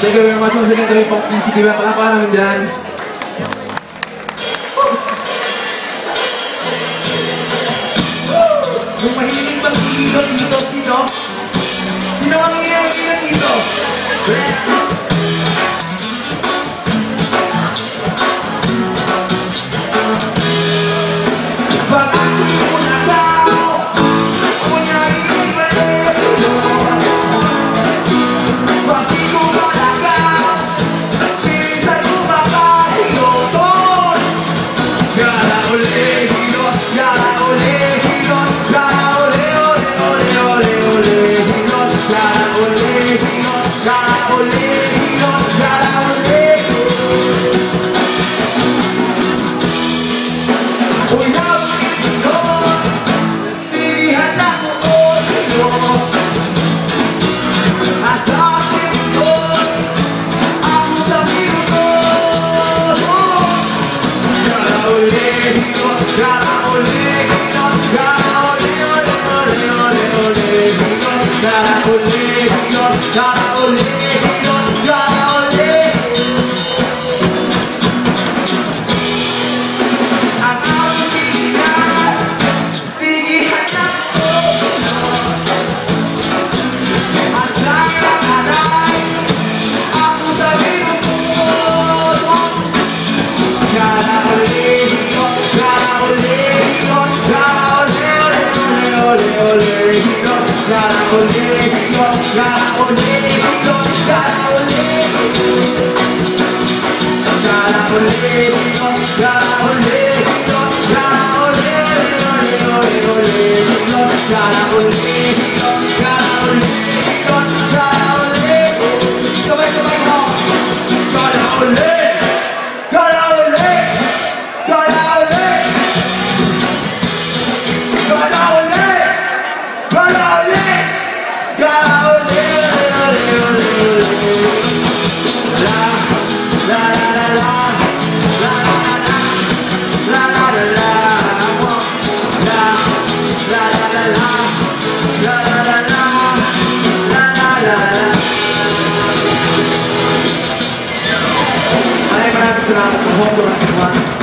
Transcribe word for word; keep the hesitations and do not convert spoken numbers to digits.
Thank you very much. Once again kami pang P C. Diba? Palakpakan namin dyan. Yung mahiling mag-iilot dito, dito. Sino ang iilot dito? Pag ako'y unagaw, ako na iibalik. Pag di ko malagaw, minsan bumabahilot. Gara uli, hilot, gara uli, hilot, gara uli, uli, uli, uli, uli, hilot, gara uli, hilot, gara uli, hilot, gara uli. Uy, salamat po.